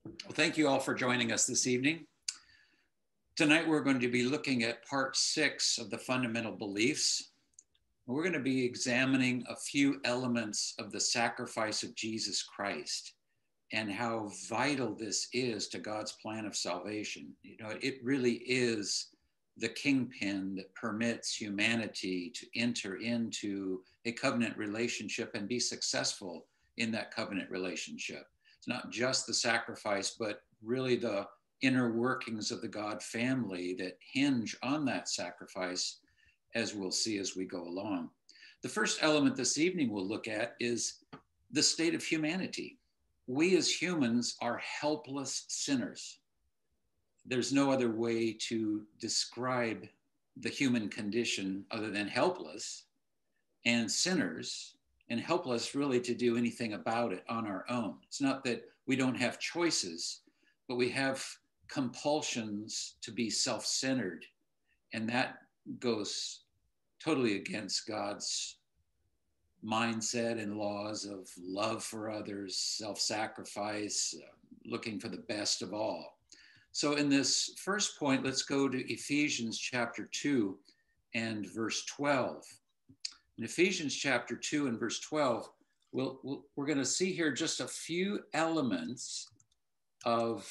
Well, thank you all for joining us this evening. Tonight, we're going to be looking at part 6 of the fundamental beliefs. We're going to be examining a few elements of the sacrifice of Jesus Christ and how vital this is to God's plan of salvation. You know, it really is the kingpin that permits humanity to enter into a covenant relationship and be successful in that covenant relationship. It's not just the sacrifice, but really the inner workings of the God family that hinge on that sacrifice, as we'll see as we go along. The first element this evening we'll look at is the state of humanity. We as humans are helpless sinners. There's no other way to describe the human condition other than helpless and sinners, and helpless really to do anything about it on our own. It's not that we don't have choices, but we have compulsions to be self-centered, and that goes totally against God's mindset and laws of love for others, self-sacrifice, looking for the best of all. So in this first point, let's go to Ephesians chapter 2 and verse 12. In Ephesians chapter 2 and verse 12, we're going to see here just a few elements of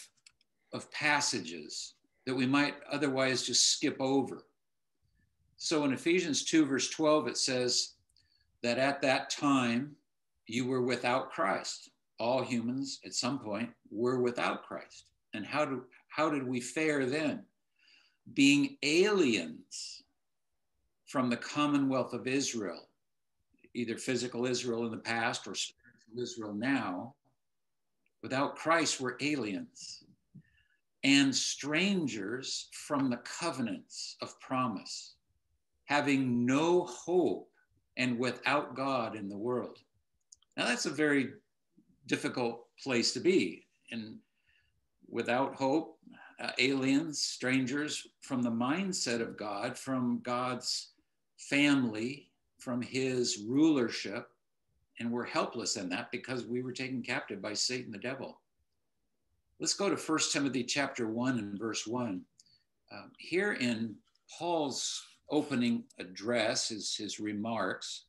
passages that we might otherwise just skip over. So in Ephesians 2 verse 12, it says that at that time you were without Christ. All humans at some point were without Christ. And how did we fare then? Being aliens from the commonwealth of Israel, either physical Israel in the past or spiritual Israel now. Without Christ, we're aliens and strangers from the covenants of promise, having no hope and without God in the world. Now that's a very difficult place to be. And without hope, aliens, strangers from the mindset of God, from God's family, from his rulership, and we're helpless in that because we were taken captive by Satan the devil. Let's go to 1 Timothy chapter 1 and verse 1. Here in Paul's opening address, his remarks,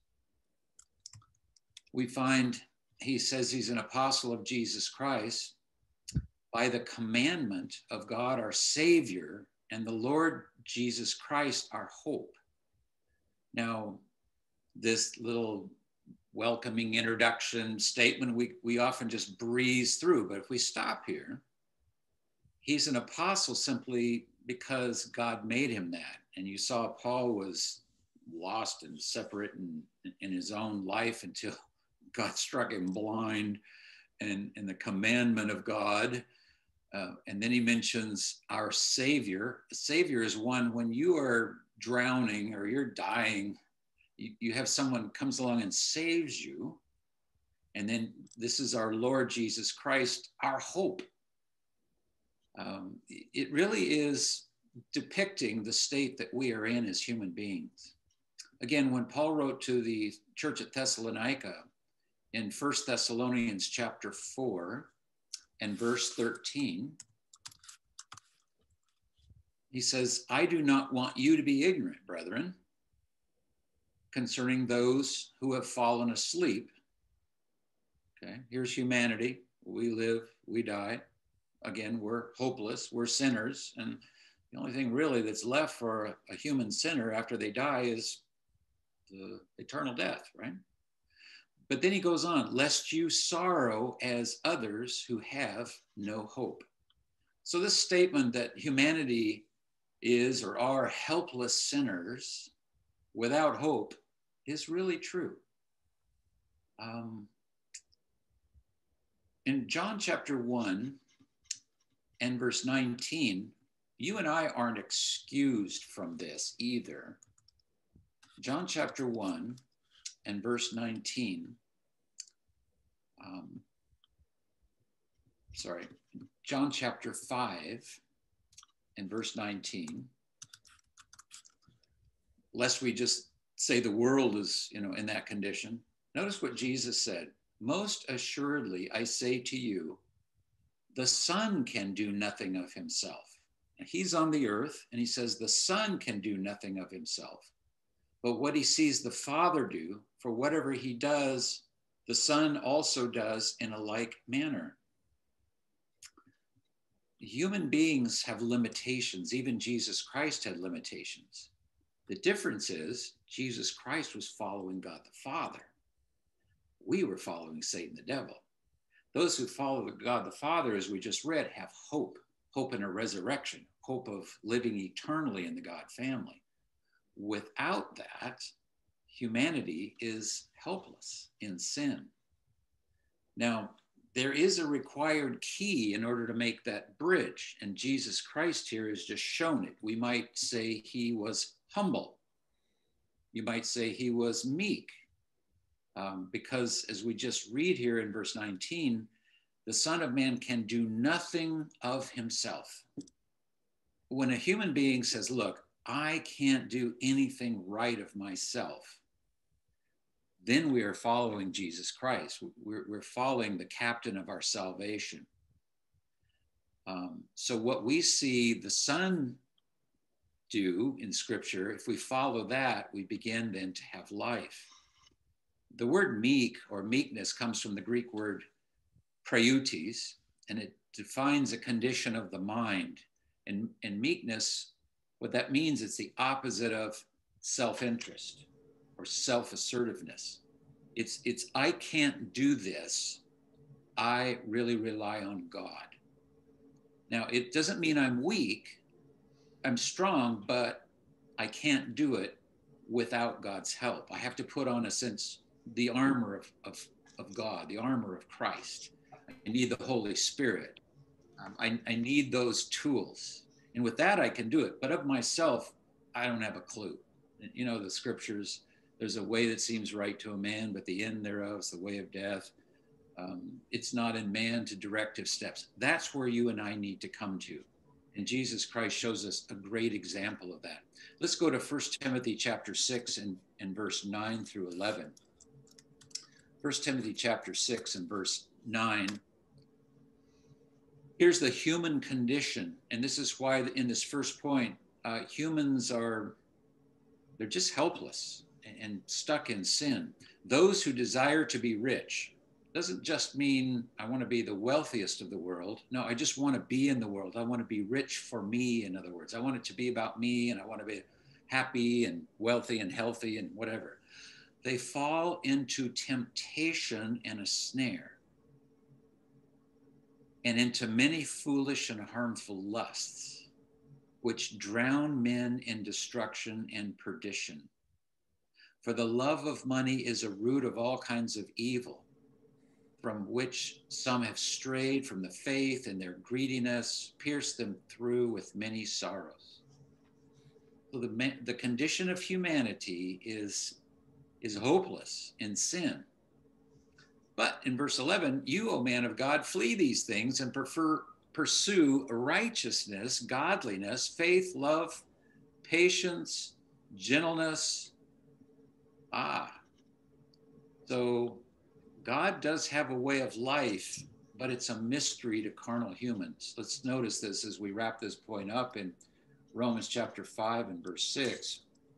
we find he says he's an apostle of Jesus Christ by the commandment of God our Savior and the Lord Jesus Christ our hope. Now, this little welcoming introduction statement, we often just breeze through, but if we stop here, he's an apostle simply because God made him that. And you saw Paul was lost and separate in his own life until God struck him blind and the commandment of God. And then he mentions our Savior. A Savior is one when you are drowning or you're dying, you have someone comes along and saves you. And then this is our Lord Jesus Christ, our hope. It really is depicting the state that we are in as human beings. Again, when Paul wrote to the church at Thessalonica in 1 Thessalonians chapter 4 and verse 13, he says, I do not want you to be ignorant, brethren, concerning those who have fallen asleep. Okay, here's humanity. We live, we die. Again, we're hopeless, we're sinners. And the only thing really that's left for a human sinner after they die is the eternal death, right? But then he goes on, lest you sorrow as others who have no hope. So this statement that humanity is or are helpless sinners without hope is really true. In John chapter 1 and verse 19, you and I aren't excused from this either. John chapter 1 and verse 19. John chapter 5 and verse 19. Lest we just say the world is, in that condition. Notice what Jesus said. Most assuredly, I say to you, the Son can do nothing of himself. Now, he's on the earth, and he says the Son can do nothing of himself. But what he sees the Father do, for whatever he does, the Son also does in a like manner. Human beings have limitations. Even Jesus Christ had limitations. The difference is Jesus Christ was following God the Father. We were following Satan the devil. Those who follow God the Father, as we just read, have hope, hope in a resurrection, hope of living eternally in the God family. Without that, humanity is helpless in sin. Now, there is a required key in order to make that bridge, and Jesus Christ here has just shown it. We might say he was humble. You might say he was meek, because as we just read here in verse 19, the Son of Man can do nothing of himself. When a human being says, look, I can't do anything right of myself, then we are following Jesus Christ. We're following the captain of our salvation. So what we see the Son do in Scripture, if we follow that, we begin then to have life. The word meek or meekness comes from the Greek word praeutes, and it defines a condition of the mind. And meekness, what that means, it's the opposite of self-interest or self-assertiveness. It's I can't do this. I really rely on God. Now, it doesn't mean I'm weak. I'm strong, but I can't do it without God's help. I have to put on, a sense, the armor of God, the armor of Christ. I need the Holy Spirit. I need those tools. And with that, I can do it. But of myself, I don't have a clue. You know, the scriptures, there's a way that seems right to a man, but the end thereof is the way of death. It's not in man to direct his steps. That's where you and I need to come to. And Jesus Christ shows us a great example of that. Let's go to 1 Timothy chapter 6 and verse 9 through 11. 1 Timothy chapter 6 and verse 9. Here's the human condition. And this is why in this first point, humans they're just helpless and stuck in sin. Those who desire to be rich doesn't just mean I want to be the wealthiest of the world. No, I just want to be in the world. I want to be rich for me, in other words. I want it to be about me, and I want to be happy and wealthy and healthy and whatever. They fall into temptation and a snare, and into many foolish and harmful lusts, which drown men in destruction and perdition. For the love of money is a root of all kinds of evil, from which some have strayed from the faith, and their greediness pierced them through with many sorrows. So the condition of humanity is hopeless in sin. But in verse 11, you, O man of God, flee these things and pursue righteousness, godliness, faith, love, patience, gentleness. So God does have a way of life, but it's a mystery to carnal humans. Let's notice this as we wrap this point up in Romans chapter 5 and verse 6.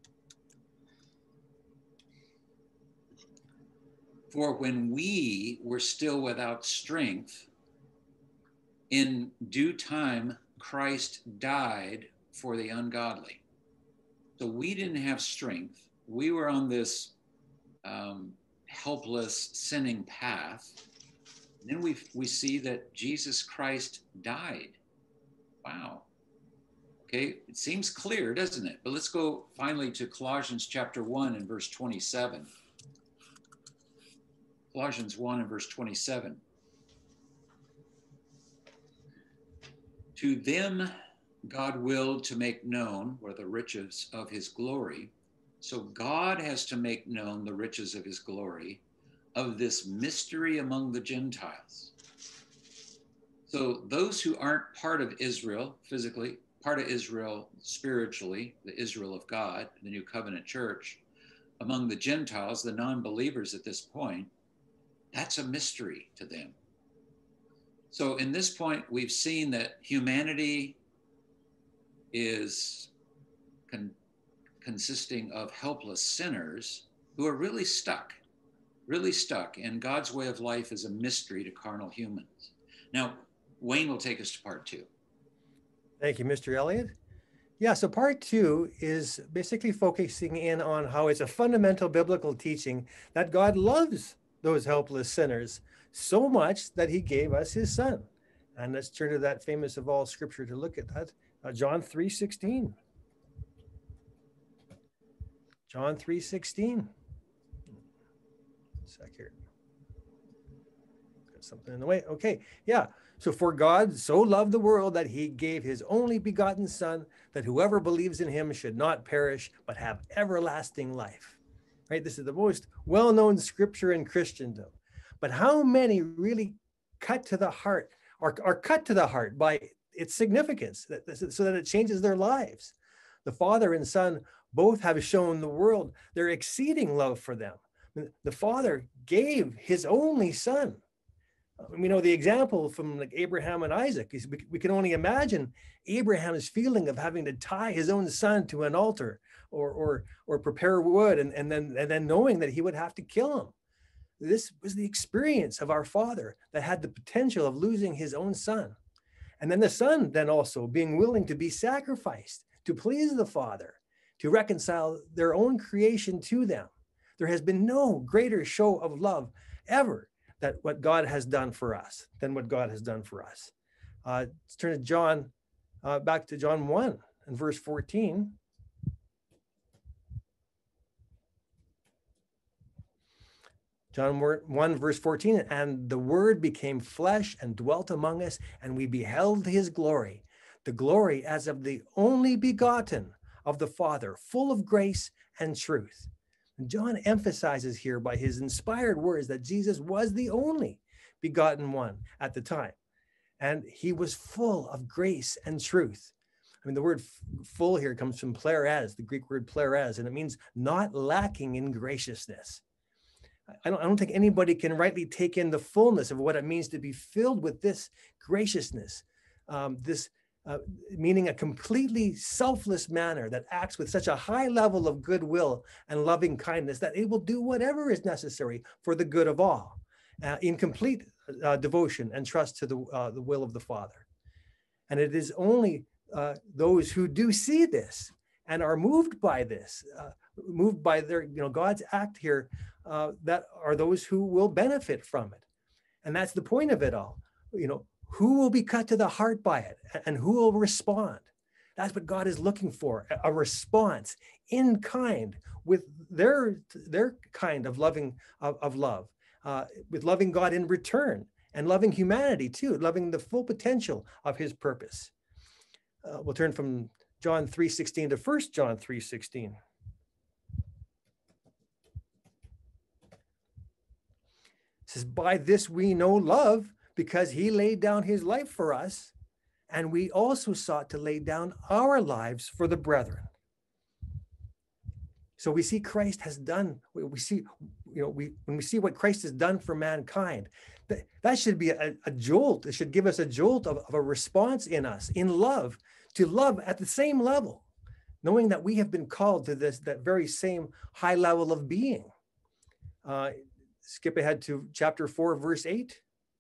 For when we were still without strength, in due time, Christ died for the ungodly. So we didn't have strength. We were on this helpless, sinning path. And then we see that Jesus Christ died. Wow. Okay, it seems clear, doesn't it? But let's go finally to Colossians chapter 1 and verse 27. Colossians 1 and verse 27. To them God willed to make known, or the riches of his glory. So God has to make known the riches of his glory, of this mystery among the Gentiles. So those who aren't part of Israel physically, part of Israel spiritually, the Israel of God, the New Covenant Church, among the Gentiles, the non-believers at this point, that's a mystery to them. So in this point, we've seen that humanity is consisting of helpless sinners who are really stuck, and God's way of life is a mystery to carnal humans. Now, Wayne will take us to part 2. Thank you, Mr. Elliott. Yeah, so part 2 is basically focusing in on how it's a fundamental biblical teaching that God loves those helpless sinners so much that he gave us his son. And let's turn to that famous of all scripture to look at that, John 3:16. John 3:16. Sec here. Got something in the way. Okay, yeah. So for God so loved the world that he gave his only begotten son, that whoever believes in him should not perish, but have everlasting life. Right? This is the most well-known scripture in Christendom. But how many really cut to the heart, are cut to the heart by its significance, so that it changes their lives? The Father and Son both have shown the world their exceeding love for them. The Father gave his only son. We know the example from like Abraham and Isaac. We can only imagine Abraham's feeling of having to tie his own son to an altar or prepare wood and then knowing that he would have to kill him. This was the experience of our Father that had the potential of losing his own son. And then the Son then also being willing to be sacrificed to please the Father, to reconcile their own creation to them. There has been no greater show of love ever that what God has done for us, than what God has done for us. Let's turn to John, back to John 1 and verse 14. John 1 verse 14, and the word became flesh and dwelt among us, and we beheld his glory, the glory as of the only begotten of the Father, full of grace and truth. John emphasizes here by his inspired words that Jesus was the only begotten one at the time. And he was full of grace and truth. I mean, the word full here comes from plerez, the Greek word plerez, and it means not lacking in graciousness. I don't think anybody can rightly take in the fullness of what it means to be filled with this graciousness, meaning a completely selfless manner that acts with such a high level of goodwill and loving kindness that it will do whatever is necessary for the good of all, in complete devotion and trust to the will of the Father. And it is only those who do see this and are moved by this, moved by their, God's act here, that are those who will benefit from it. And that's the point of it all. Who will be cut to the heart by it and who will respond? That's what God is looking for, a response in kind with their kind of loving of love, with loving God in return and loving humanity too, loving the full potential of his purpose. We'll turn from John 3:16 to 1 John 3:16. It says, by this we know love, because he laid down his life for us, and we also sought to lay down our lives for the brethren. So we see Christ has done, we see, when we see what Christ has done for mankind, that should be a jolt. It should give us a jolt of a response in us, in love, to love at the same level, knowing that we have been called to that very same high level of being. Skip ahead to chapter 4, verse 8.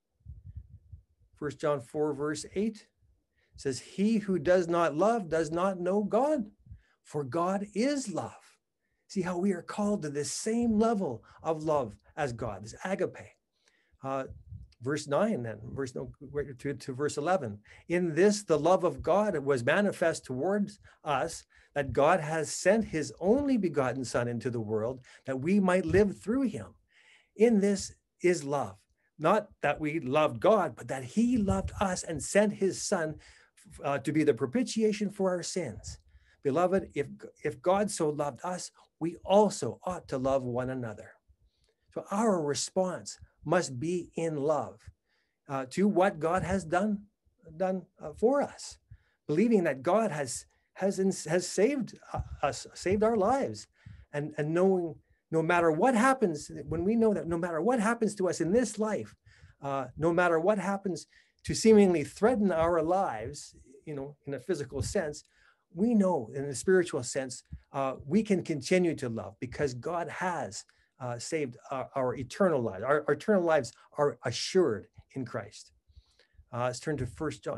1 John 4, verse 8 says, he who does not love does not know God, for God is love. See how we are called to this same level of love as God, this agape. Verse 9 then, to verse 11. In this, the love of God was manifest towards us, that God has sent his only begotten Son into the world, that we might live through him. In this is love, not that we loved God, but that he loved us and sent his Son to be the propitiation for our sins. Beloved, if God so loved us, we also ought to love one another. So our response must be in love to what God has done for us, believing that God has saved us, saved our lives, and knowing no matter what happens, when we know that no matter what happens to us in this life, no matter what happens to seemingly threaten our lives, in a physical sense, we know in a spiritual sense, we can continue to love because God has saved our eternal lives. Our eternal lives are assured in Christ. Let's turn to 1 John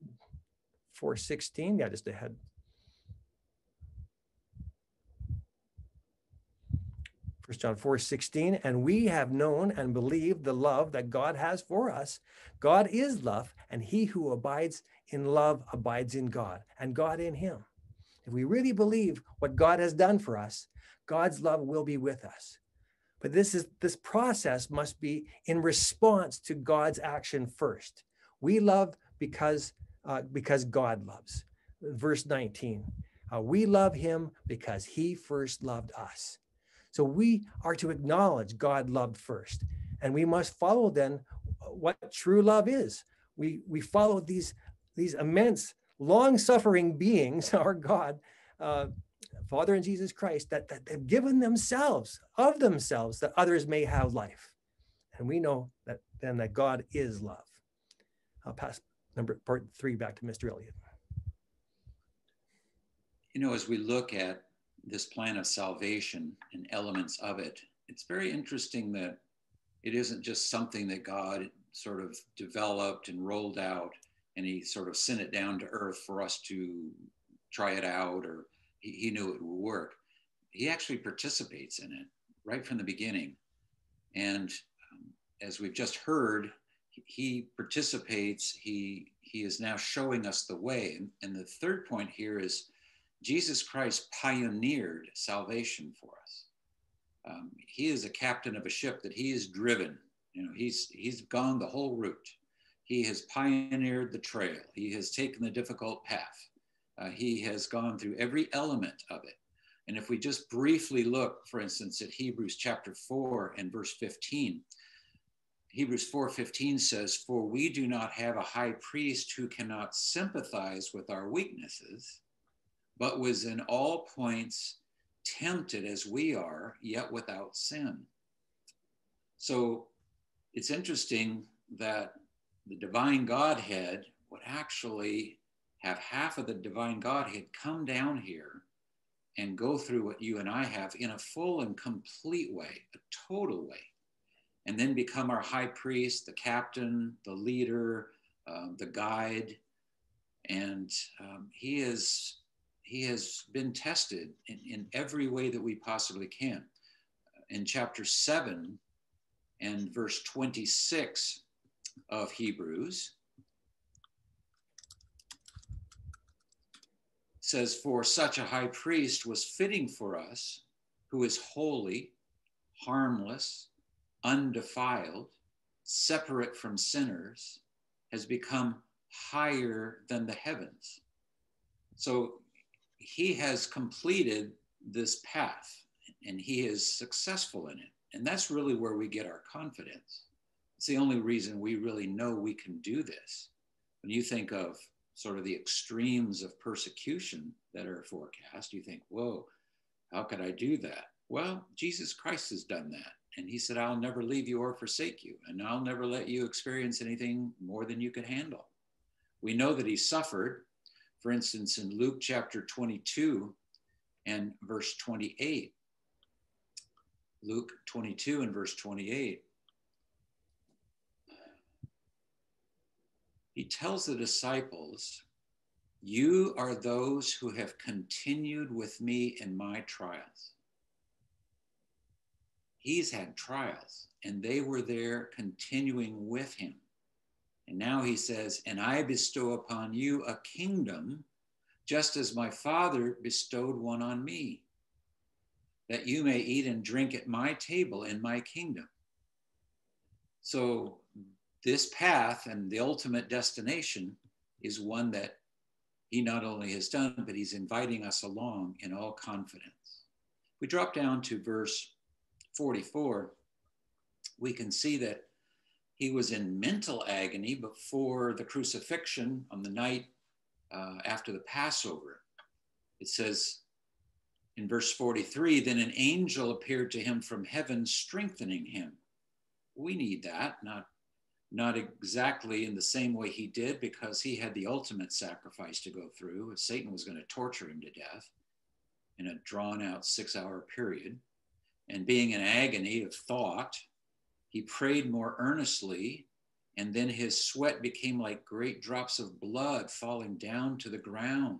4:16. Yeah, just ahead. 1 John 4:16, and we have known and believed the love that God has for us. God is love, and he who abides in love abides in God, and God in him. If we really believe what God has done for us, God's love will be with us. But this process must be in response to God's action first. We love because God loves. Verse 19, we love him because he first loved us. So we are to acknowledge God loved first, and we must follow then what true love is. We follow these immense, long-suffering beings, our God, Father and Jesus Christ, that have given themselves, of themselves, that others may have life. And we know that then that God is love. I'll pass part 3 back to Mr. Elliott. As we look at this plan of salvation and elements of it, it's very interesting that it isn't just something that God sort of developed and rolled out and he sort of sent it down to earth for us to try it out, or he knew it would work. He actually participates in it right from the beginning. And as we've just heard, he participates, he is now showing us the way. And the third point here is Jesus Christ pioneered salvation for us. He is a captain of a ship that he has driven. He's gone the whole route. He has pioneered the trail. He has taken the difficult path. He has gone through every element of it. And if we just briefly look, for instance, at Hebrews chapter 4 and verse 15, Hebrews 4:15 says, "For we do not have a high priest who cannot sympathize with our weaknesses, but was in all points tempted as we are, yet without sin." So it's interesting that the divine Godhead would actually have half of the divine Godhead come down here and go through what you and I have in a full and complete way, a total way, and then become our high priest, the captain, the leader, the guide. And he has been tested in every way that we possibly can. In chapter 7 and verse 26 of Hebrews, says, "For such a high priest was fitting for us, who is holy, harmless, undefiled, separate from sinners, has become higher than the heavens." So he has completed this path and he is successful in it. And that's really where we get our confidence. It's the only reason we really know we can do this. When you think of sort of the extremes of persecution that are forecast, you think, whoa, how could I do that? Well, Jesus Christ has done that. And he said, "I'll never leave you or forsake you, and I'll never let you experience anything more than you could handle." We know that he suffered. For instance, in Luke chapter 22 and verse 28, Luke 22 and verse 28, he tells the disciples, "You are those who have continued with me in my trials." He's had trials, and they were there continuing with him. And now he says, "And I bestow upon you a kingdom, just as my Father bestowed one on me, that you may eat and drink at my table in my kingdom." So this path and the ultimate destination is one that he not only has done, but he's inviting us along in all confidence. We drop down to verse 44. We can see that he was in mental agony before the crucifixion on the night after the Passover. It says in verse 43, "Then an angel appeared to him from heaven, strengthening him." We need that, not not exactly in the same way he did, because he had the ultimate sacrifice to go through. Satan was going to torture him to death in a drawn out 6-hour period. And being in agony of thought, he prayed more earnestly, and then his sweat became like great drops of blood falling down to the ground.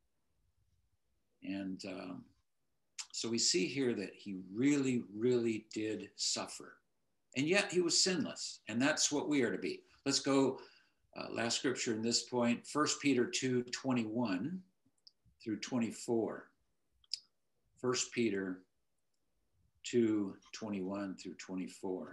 And so we see here that he really, really did suffer. And yet he was sinless. And that's what we are to be. Let's go, last scripture in this point, 1 Peter 2:21 through 24. 1 Peter 2:21 through 24.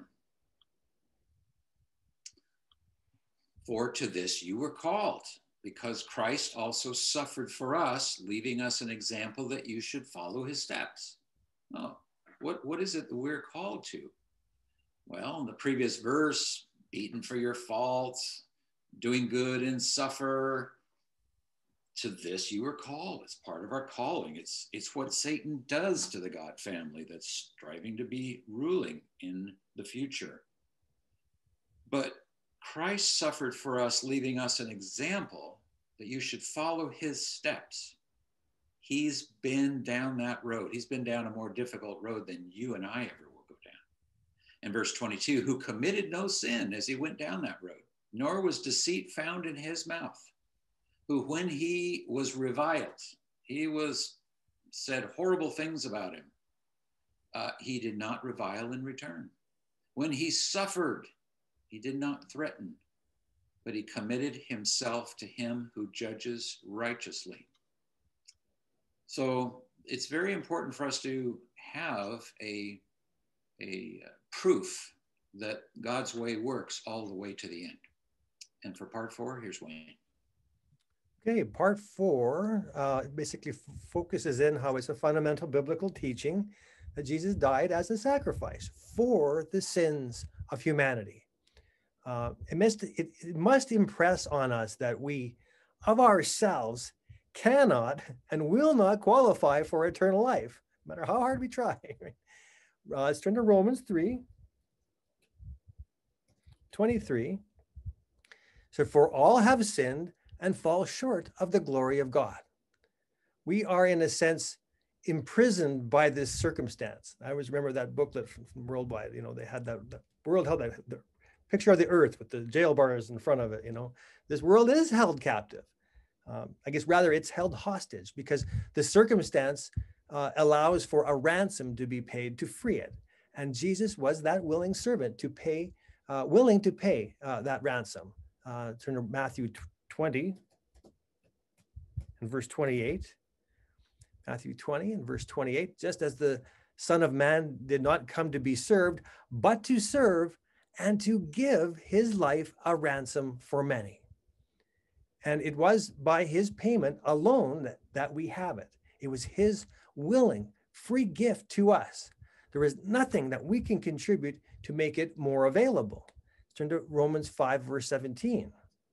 For to this you were called, because Christ also suffered for us, leaving us an example that you should follow his steps. Oh, what is it that we're called to? Well, in the previous verse, beaten for your faults, doing good and suffer. To this you were called. It's part of our calling. It's what Satan does to the God family that's striving to be ruling in the future. But Christ suffered for us, leaving us an example that you should follow his steps. He's been down that road. He's been down a more difficult road than you and I ever will go down. And verse 22, who committed no sin as he went down that road, nor was deceit found in his mouth, who when he was reviled, he was said horrible things about him. He did not revile in return. When he suffered, he did not threaten, but he committed himself to him who judges righteously. So it's very important for us to have a proof that God's way works all the way to the end. And for part 4, here's Wayne. Okay, part 4 basically focuses in how it's a fundamental biblical teaching that Jesus died as a sacrifice for the sins of humanity. It must impress on us that we, of ourselves, cannot and will not qualify for eternal life, no matter how hard we try. Let's turn to Romans 3:23. So, for all have sinned and fall short of the glory of God. We are, in a sense, imprisoned by this circumstance. I always remember that booklet from Worldwide. They had the world held the picture of the earth with the jail bars in front of it. This world is held captive. I guess rather it's held hostage, because the circumstance allows for a ransom to be paid to free it. And Jesus was that willing servant to pay, willing to pay that ransom. Turn to Matthew 20 and verse 28. Matthew 20 and verse 28, just as the Son of Man did not come to be served, but to serve and to give his life a ransom for many. And it was by his payment alone that we have it. It was his willing, free gift to us. There is nothing that we can contribute to make it more available. Turn to Romans 5, verse 17.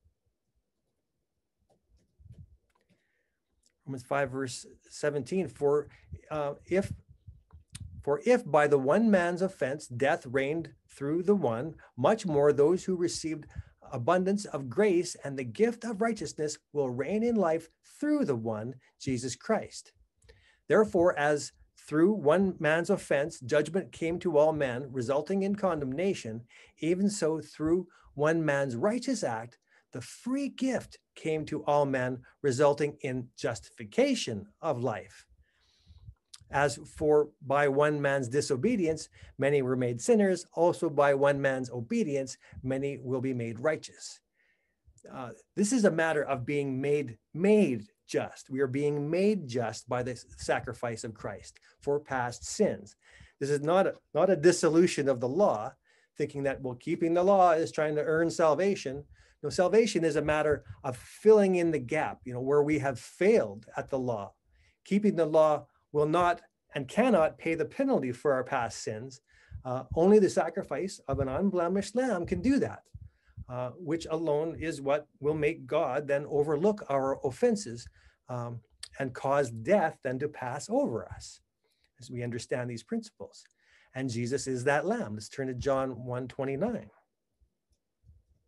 Romans 5, verse 17, for if by the one man's offense death reigned through the one, much more those who received abundance of grace and the gift of righteousness will reign in life through the one, Jesus Christ. Therefore, as through one man's offense judgment came to all men, resulting in condemnation, even so through one man's righteous act, the free gift came to all men, resulting in justification of life. As for by one man's disobedience, many were made sinners, also by one man's obedience, many will be made righteous. This is a matter of being made just. We are being made just by the sacrifice of Christ for past sins. This is not a dissolution of the law, thinking that, well, keeping the law is trying to earn salvation. No, salvation is a matter of filling in the gap, where we have failed at the law. Keeping the law will not and cannot pay the penalty for our past sins. Only the sacrifice of an unblemished lamb can do that, which alone is what will make God then overlook our offenses and cause death then to pass over us, as we understand these principles. And Jesus is that lamb. Let's turn to John 1:29.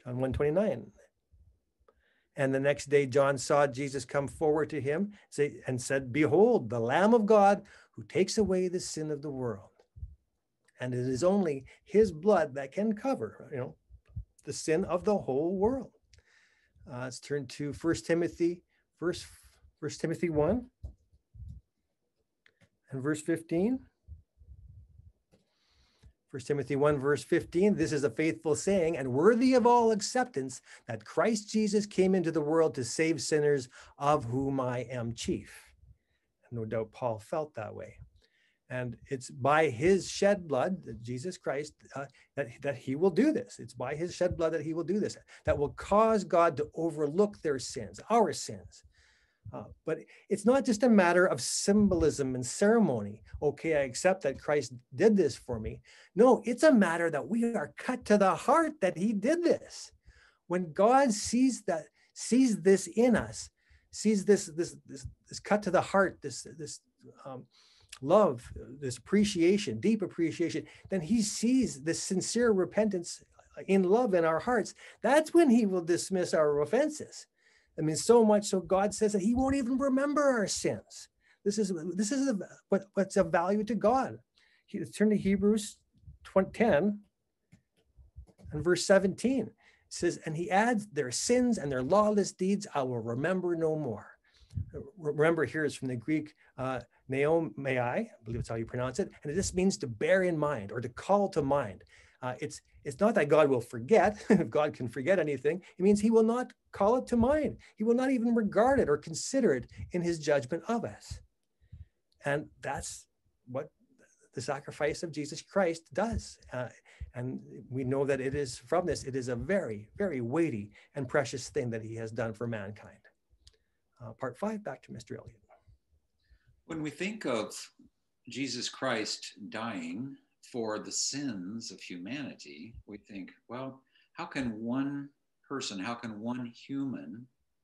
John 1:29. And the next day, John saw Jesus come forward to him and said, "Behold, the Lamb of God who takes away the sin of the world." And it is only his blood that can cover, the sin of the whole world. Let's turn to 1 Timothy 1 and verse 15. 1 Timothy 1, verse 15, this is a faithful saying and worthy of all acceptance, that Christ Jesus came into the world to save sinners, of whom I am chief. And no doubt Paul felt that way. And it's by his shed blood, Jesus Christ, that he will do this. It's by his shed blood that he will do this, that will cause God to overlook their sins, our sins. But it's not just a matter of symbolism and ceremony. Okay, I accept that Christ did this for me. No, it's a matter that we are cut to the heart that he did this. When God sees this in us, sees this cut to the heart, this love, this appreciation, deep appreciation, then he sees this sincere repentance in love in our hearts. That's when he will dismiss our offenses. I mean, so much so God says that he won't even remember our sins. This is what's of value to God. Turn to Hebrews 10 and verse 17. It says, and he adds, their sins and their lawless deeds I will remember no more. Remember here is from the Greek neomai, I believe it's how you pronounce it, and it just means to bear in mind or to call to mind. It's not that God will forget. If God can forget anything, it means he will not call it to mind. He will not even regard it or consider it in his judgment of us. And that's what the sacrifice of Jesus Christ does. And we know that it is from this, it is a very, very weighty and precious thing that he has done for mankind. Part 5, back to Mr. Elliott. When we think of Jesus Christ dying for the sins of humanity, we think, well, how can one person, how can one human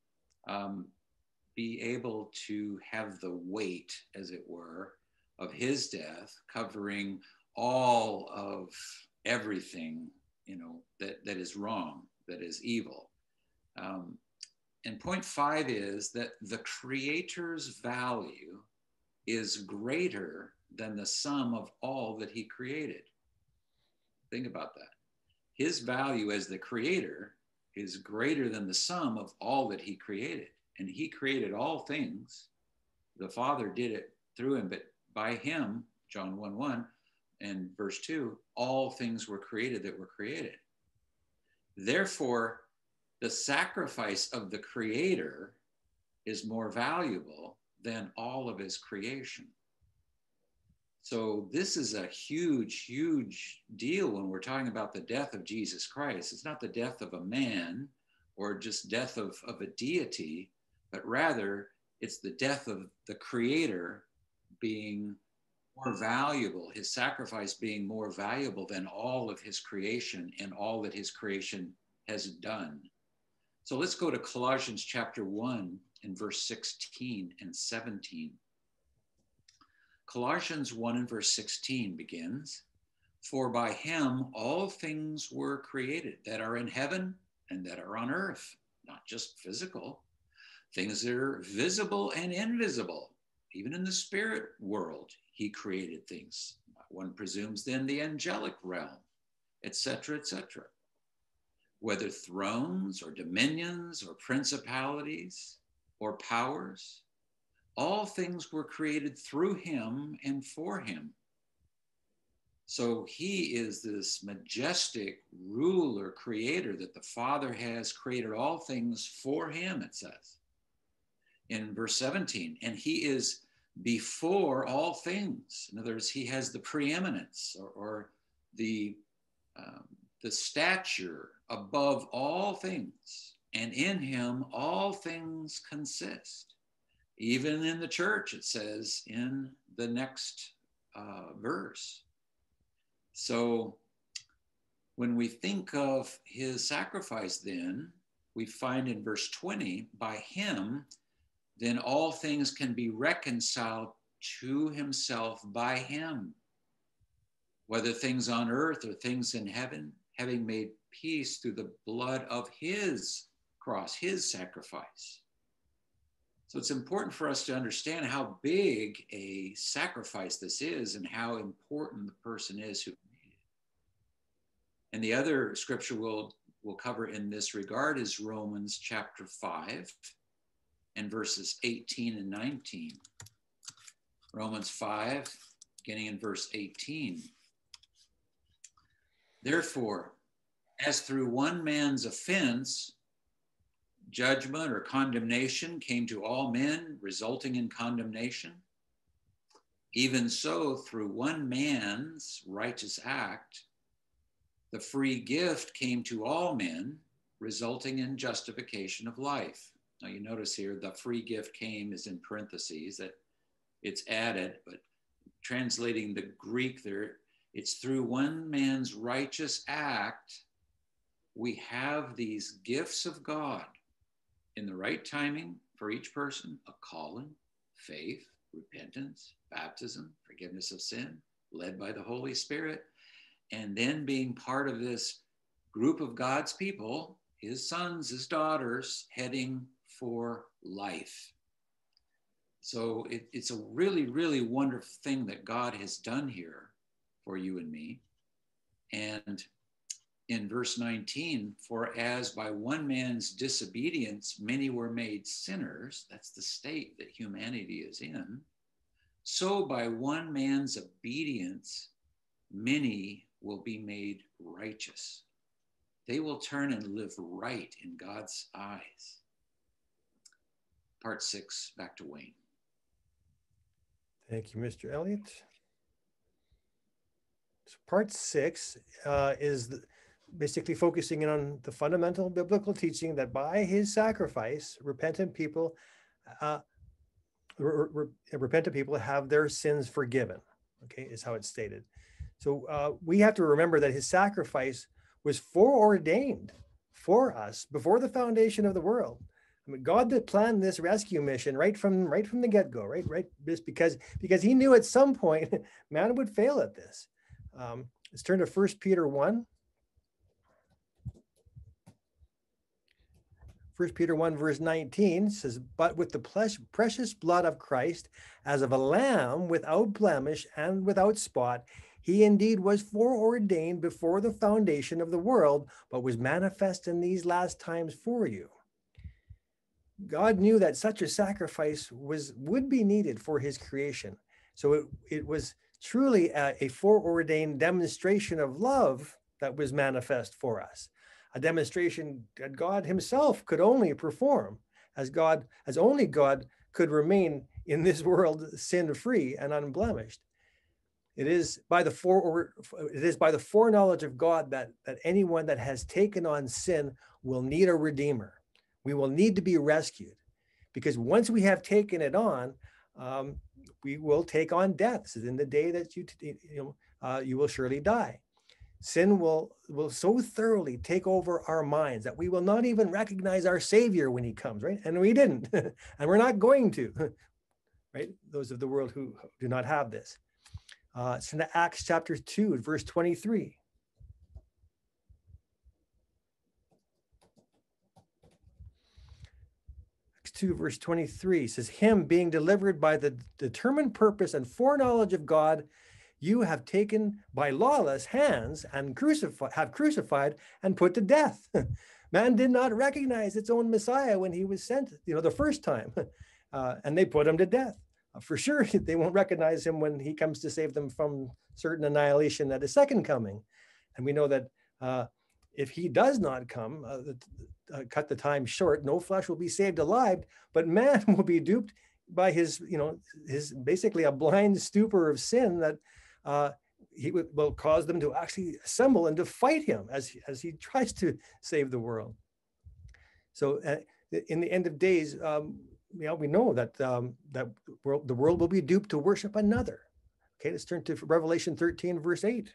be able to have the weight, as it were, of his death covering all of everything, that is wrong, that is evil? And point 5 is that the Creator's value is greater than the sum of all that he created. Think about that. His value as the Creator is greater than the sum of all that he created. And he created all things. The Father did it through him, but by him, John 1:1 and verse 2, all things were created that were created. Therefore, the sacrifice of the Creator is more valuable than all of his creation. So this is a huge, huge deal when we're talking about the death of Jesus Christ. It's not the death of a man or just death of a deity, but rather it's the death of the Creator being more valuable, his sacrifice being more valuable than all of his creation and all that his creation has done. So let's go to Colossians chapter 1 and verse 16 and 17. Colossians 1 and verse 16 begins, for by him all things were created that are in heaven and that are on earth, not just physical, things that are visible and invisible. Even in the spirit world, he created things. One presumes then the angelic realm, etc., etc. Whether thrones or dominions or principalities or powers, all things were created through him and for him. So he is this majestic ruler, creator, that the Father has created all things for him, it says. In verse 17, and he is before all things. In other words, he has the preeminence or the stature above all things, and in him all things consist. Even in the church, it says in the next verse. So when we think of his sacrifice, then we find in verse 20, by him, then all things can be reconciled to himself by him, whether things on earth or things in heaven. having made peace through the blood of his cross, his sacrifice. So it's important for us to understand how big a sacrifice this is and how important the person is who made it. And the other scripture we'll cover in this regard is Romans chapter 5 and verses 18 and 19. Romans 5, beginning in verse 18. Therefore, as through one man's offense, judgment or condemnation came to all men, resulting in condemnation, even so, through one man's righteous act, the free gift came to all men, resulting in justification of life. Now you notice here, the free gift came is in parentheses, that it's added, but translating the Greek there, it's through one man's righteous act, we have these gifts of God in the right timing for each person: a calling, faith, repentance, baptism, forgiveness of sin, led by the Holy Spirit, and then being part of this group of God's people, his sons, his daughters, heading for life. So it's a really, really wonderful thing that God has done here for you and me. And in verse 19, for as by one man's disobedience many were made sinners, that's the state that humanity is in, so by one man's obedience many will be made righteous. They will turn and live right in God's eyes. Part 6, back to Wayne. Thank you, Mr. Elliott. So part 6 is basically focusing in on the fundamental biblical teaching that by his sacrifice, repentant people have their sins forgiven. Okay, is how it's stated. So we have to remember that his sacrifice was foreordained for us before the foundation of the world. I mean, God that planned this rescue mission right from the get-go, right? Just because he knew at some point man would fail at this. Let's turn to 1 Peter 1. 1 Peter 1 verse 19 says, but with the precious blood of Christ, as of a lamb without blemish and without spot, he indeed was foreordained before the foundation of the world, but was manifest in these last times for you. God knew that such a sacrifice would be needed for his creation. So it was truly a foreordained demonstration of love that was manifest for us. A demonstration that God himself could only perform, as only God could remain in this world sin-free and unblemished. It is by the foreknowledge of God that anyone that has taken on sin will need a redeemer. We will need to be rescued, because once we have taken it on, we will take on death. This is in the day that you will surely die. Sin will so thoroughly take over our minds that we will not even recognize our Savior when he comes, right? And we didn't, and we're not going to, right? Those of the world who do not have this. It's in Acts chapter 2, verse 23. Acts 2, verse 23 says, him being delivered by the determined purpose and foreknowledge of God, you have taken by lawless hands and crucified and put to death. Man did not recognize its own Messiah when he was sent, the first time, and they put him to death. For sure, they won't recognize him when he comes to save them from certain annihilation at his second coming. And we know that if he does not come, cut the time short, no flesh will be saved alive, but man will be duped by his basically a blind stupor of sin that he will cause them to actually assemble and to fight him as he tries to save the world. So in the end of days, we know that the world will be duped to worship another. Okay, let's turn to Revelation 13, verse 8.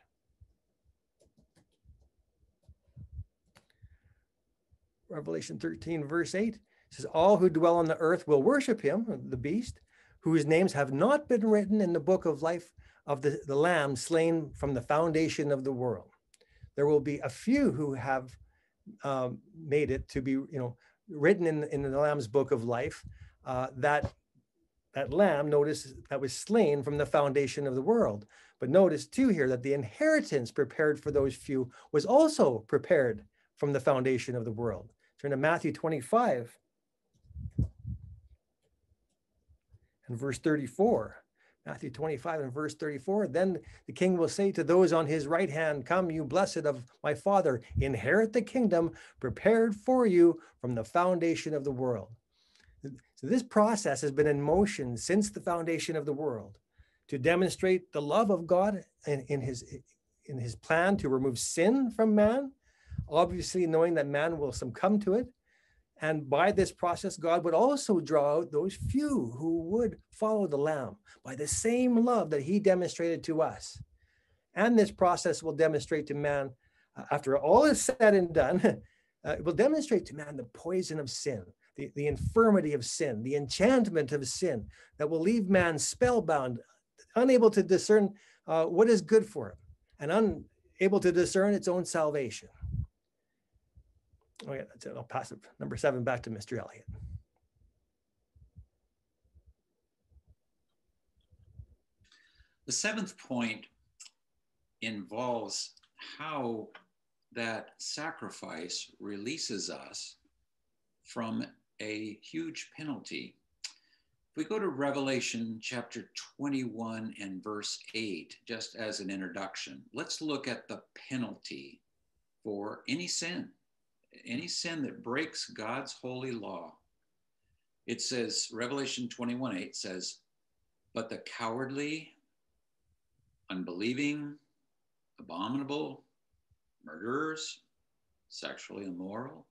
Revelation 13, verse 8 says, all who dwell on the earth will worship him, the beast, whose names have not been written in the book of life of the Lamb slain from the foundation of the world. there will be a few who have made it to be, written in the Lamb's book of life. That lamb, notice, that was slain from the foundation of the world. But notice too here that the inheritance prepared for those few was also prepared from the foundation of the world. Turn to Matthew 25 and verse 34. Matthew 25 and verse 34. Then the king will say to those on his right hand, "Come, you blessed of my Father, inherit the kingdom prepared for you from the foundation of the world." So this process has been in motion since the foundation of the world to demonstrate the love of God in his plan to remove sin from man, obviously knowing that man will succumb to it. And by this process, God would also draw out those few who would follow the Lamb by the same love that he demonstrated to us. And this process will demonstrate to man, after all is said and done, it will demonstrate to man the poison of sin, the infirmity of sin, the enchantment of sin that will leave man spellbound, unable to discern what is good for him, and unable to discern its own salvation. Oh yeah, that's it. I'll pass it. Number 7 back to Mr. Elliott. The 7th point involves how that sacrifice releases us from a huge penalty. If we go to Revelation chapter 21 and verse 8, just as an introduction, let's look at the penalty for any sin that breaks God's holy law. It says, Revelation 21:8 says, "But the cowardly, unbelieving, abominable, murderers, sexually immoral,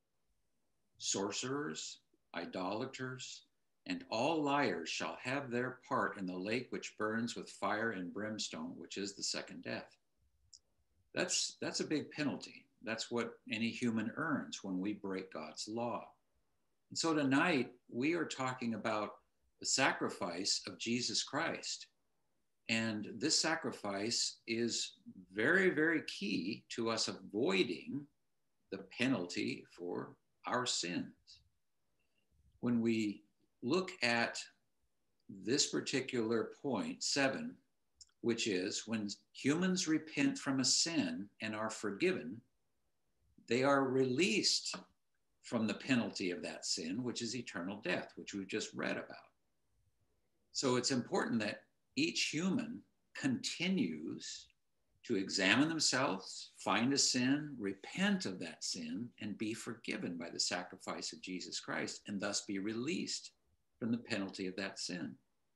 sorcerers, idolaters, and all liars shall have their part in the lake which burns with fire and brimstone, which is the second death." That's a big penalty. That's what any human earns when we break God's law. And so tonight we are talking about the sacrifice of Jesus Christ. And this sacrifice is very, very key to us avoiding the penalty for our sins. When we look at this particular point, 7, which is when humans repent from a sin and are forgiven, they are released from the penalty of that sin, which is eternal death, which we've just read about. So it's important that each human continues to examine themselves, find a sin, repent of that sin, and be forgiven by the sacrifice of Jesus Christ, and thus be released from the penalty of that sin.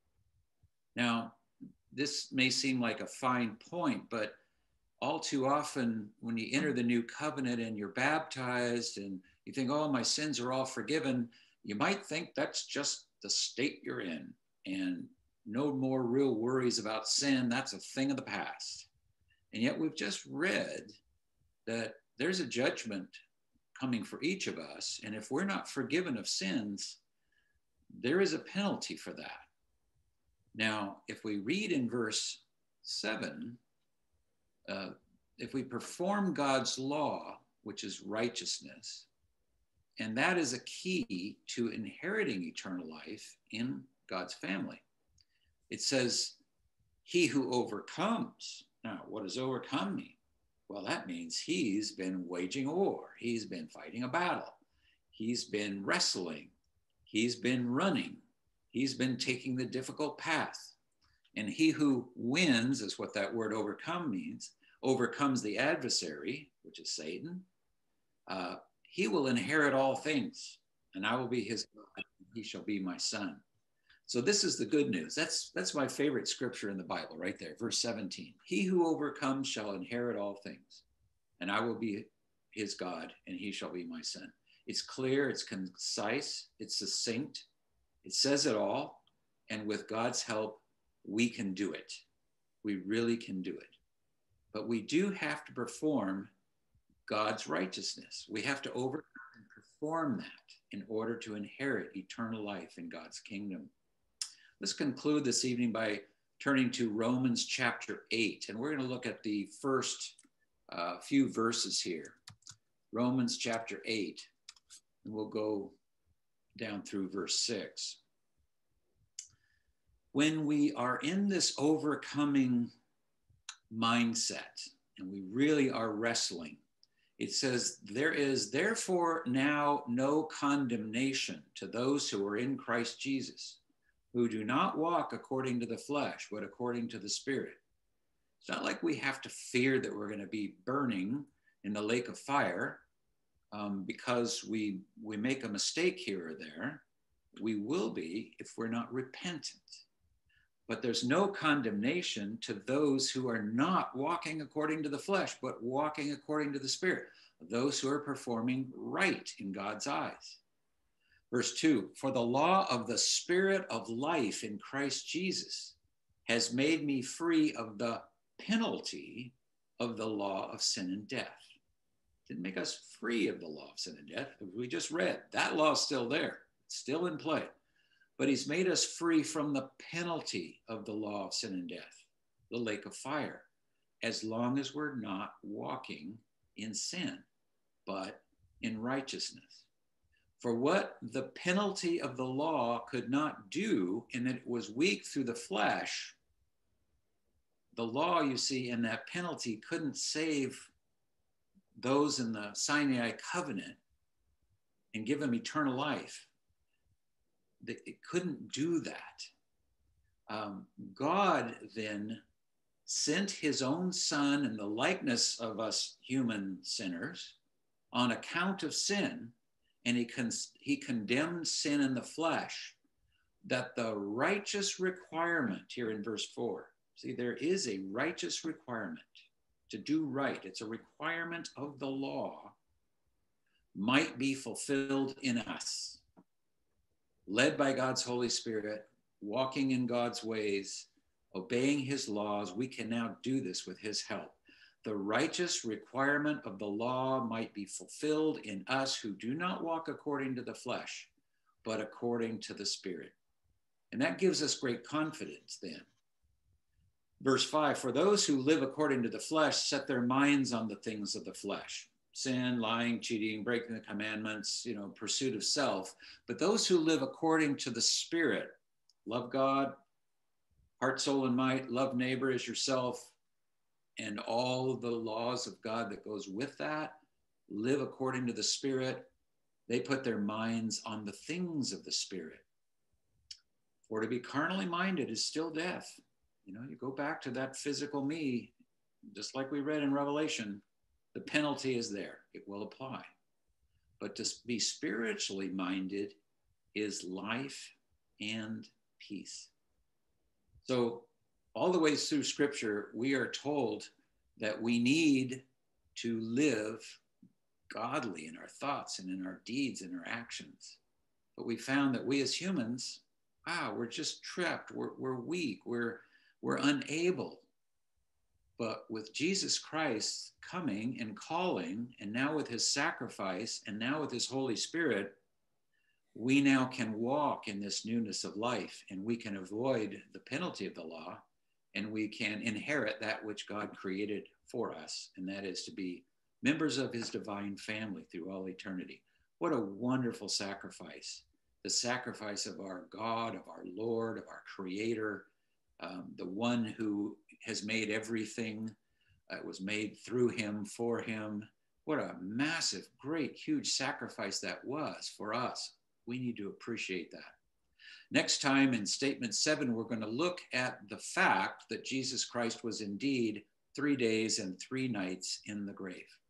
Now, this may seem like a fine point, but all too often when you enter the new covenant and you're baptized and you think, oh, my sins are all forgiven, you might think that's just the state you're in and no more real worries about sin. That's a thing of the past. And yet we've just read that there's a judgment coming for each of us. And if we're not forgiven of sins, there is a penalty for that. Now, if we read in verse 7, if we perform God's law, which is righteousness, and that is a key to inheriting eternal life in God's family. It says, he who overcomes. Now, what does overcome mean? Well, that means he's been waging a war. He's been fighting a battle. He's been wrestling. He's been running. He's been taking the difficult path. And he who wins is what that word overcome means. Overcomes the adversary, which is Satan. He will inherit all things, and I will be his God, and he shall be my son. So this is the good news. That's my favorite scripture in the Bible right there, verse 17. He who overcomes shall inherit all things, and I will be his God, and he shall be my son. It's clear, it's concise, it's succinct, it says it all, and with God's help, we can do it. We really can do it. But we do have to perform God's righteousness. We have to overcome and perform that in order to inherit eternal life in God's kingdom. Let's conclude this evening by turning to Romans chapter 8, and we're going to look at the first a few verses here. Romans chapter 8, and we'll go down through verse 6. When we are in this overcoming mindset and we really are wrestling, it says, there is therefore now no condemnation to those who are in Christ Jesus, who do not walk according to the flesh, but according to the Spirit. It's not like we have to fear that we're going to be burning in the lake of fire because we make a mistake here or there. We will be if we're not repentant. But there's no condemnation to those who are not walking according to the flesh, but walking according to the Spirit, those who are performing right in God's eyes. Verse 2, for the law of the Spirit of life in Christ Jesus has made me free of the penalty of the law of sin and death. It didn't make us free of the law of sin and death. We just read, that law is still there, it's still in play. But he's made us free from the penalty of the law of sin and death, the lake of fire, as long as we're not walking in sin, but in righteousness. For what the penalty of the law could not do, in that it was weak through the flesh, the law, you see, and that penalty couldn't save those in the Sinai covenant and give them eternal life. It couldn't do that. God then sent his own son in the likeness of us human sinners on account of sin, and he condemned sin in the flesh, that the righteous requirement here in verse 4, see, there is a righteous requirement to do right. It's a requirement of the law, might be fulfilled in us. Led by God's Holy Spirit, walking in God's ways, obeying his laws, we can now do this with his help. The righteous requirement of the law might be fulfilled in us who do not walk according to the flesh, but according to the Spirit. And that gives us great confidence then. Verse 5, for those who live according to the flesh set their minds on the things of the flesh. Sin, lying, cheating, breaking the commandments, pursuit of self. But those who live according to the Spirit, love God, heart, soul, and might, love neighbor as yourself, and all the laws of God that goes with that, live according to the Spirit. They put their minds on the things of the Spirit. For to be carnally minded is still death. You go back to that physical me, just like we read in Revelation. The penalty is there. It will apply. But to be spiritually minded is life and peace. So all the way through Scripture, we are told that we need to live godly in our thoughts and in our deeds and our actions. But we found that we as humans, we're just trapped. We're weak. We're unable. But with Jesus Christ coming and calling, and now with his sacrifice, and now with his Holy Spirit, we now can walk in this newness of life, and we can avoid the penalty of the law, and we can inherit that which God created for us, and that is to be members of his divine family through all eternity. What a wonderful sacrifice. The sacrifice of our God, of our Lord, of our Creator, the one who has made everything. It was made through him, for him. What a massive, great, huge sacrifice that was for us. We need to appreciate that. Next time in Statement 7, we're going to look at the fact that Jesus Christ was indeed 3 days and 3 nights in the grave.